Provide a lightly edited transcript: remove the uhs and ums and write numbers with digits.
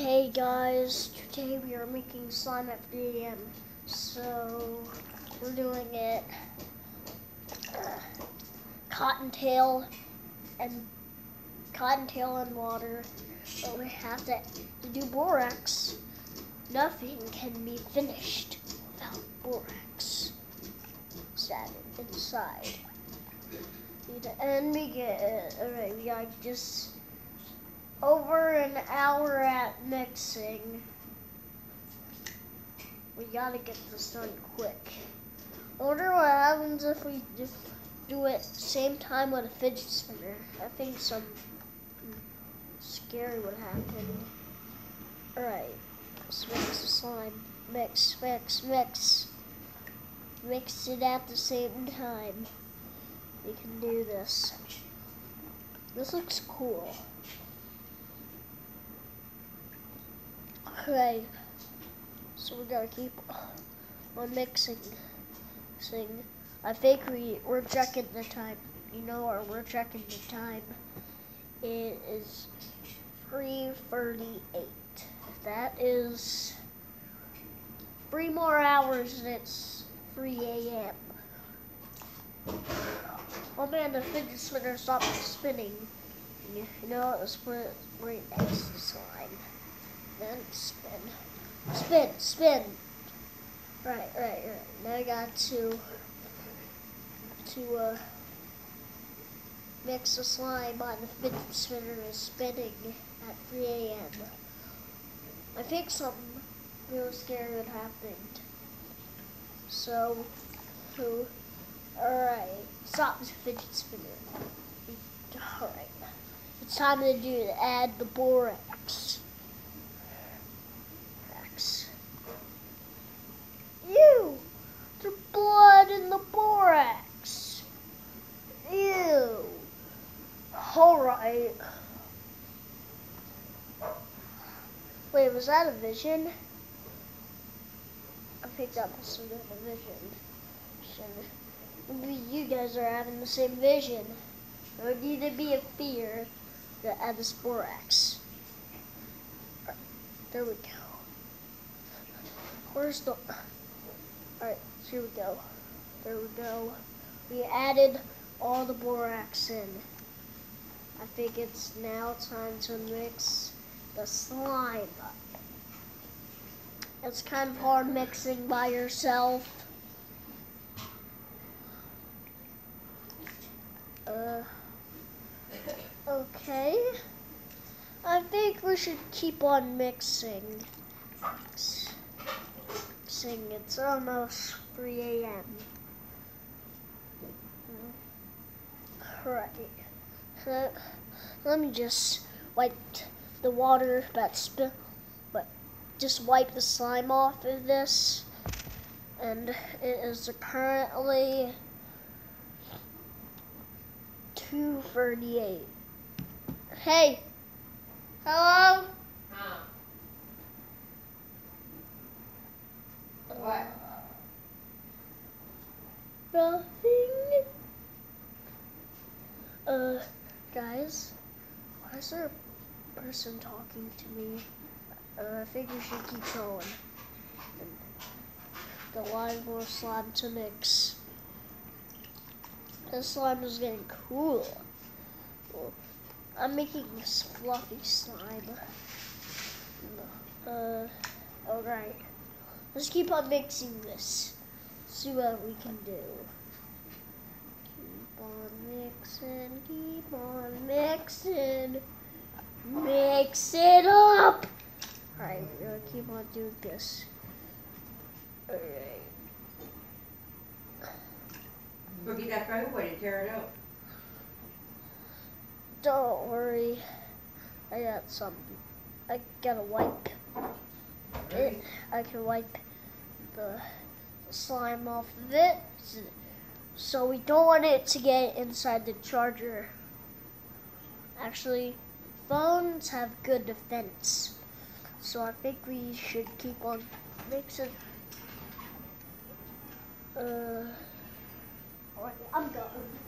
Hey guys, today we are making slime at 3 a.m. So we're doing it cottontail and water, but we have to do borax. Nothing can be finished without borax inside. And we get alright. We got just over an hour at mixing. We gotta get this done quick. I wonder what happens if we just do it same time with a fidget spinner. I think something scary would happen. Alright, let's mix the slime. Mix. Mix it at the same time. We can do this. This looks cool. Okay, so we gotta keep on mixing. I think we're checking the time. We're checking the time. It is 3:38. That is 3 more hours and it's 3 a.m. Oh man, the fidget spinner stopped spinning. Let's put it right next to the slime. Then spin. Right. Now I got to mix the slime on the fidget spinner is spinning at 3 a.m. I think something real scary would happen. So, alright, stop the fidget spinner. Alright, it's time to add the borax. Ew! The blood in the borax. Ew. Alright. Wait, was that a vision? I think that must have been a vision. Maybe you guys are having the same vision. There would need to be a fear to add this borax. There we go. Where's the... Alright, here we go. There we go. We added all the borax in. I think it's now time to mix the slime up. It's kind of hard mixing by yourself. Okay. I think we should keep on mixing. It's almost 3 a.m. Right. So, let me just wipe the water that spilled, but just wipe the slime off of this. And it is currently 2:38. Hey! Hello? Huh? What? Nothing. Guys, why is there a person talking to me? I think we should keep going. And got a lot more slime to mix. This slime is getting cool. I'm making this fluffy slime. Alright. Let's keep on mixing this. See what we can do. Keep on mixing. Mix it up. Alright, we're gonna keep on doing this. Alright. Go get that phone away and tear it up. Don't worry. I got some. I gotta wipe it. I can wipe the slime off of it. So we don't want it to get inside the charger. Actually, phones have good defense. So I think we should keep on mixing. I'm going.